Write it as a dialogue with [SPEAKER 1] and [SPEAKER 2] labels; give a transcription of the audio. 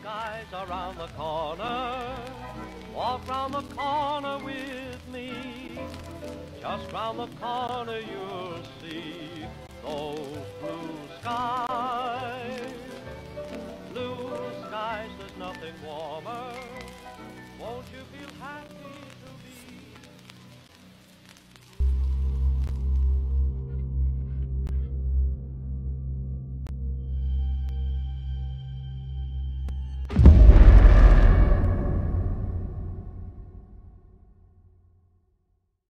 [SPEAKER 1] skies around the corner. Walk round the corner with me. Just round the corner you'll see those blue skies. Blue skies, there's nothing warmer. Won't you feel happy?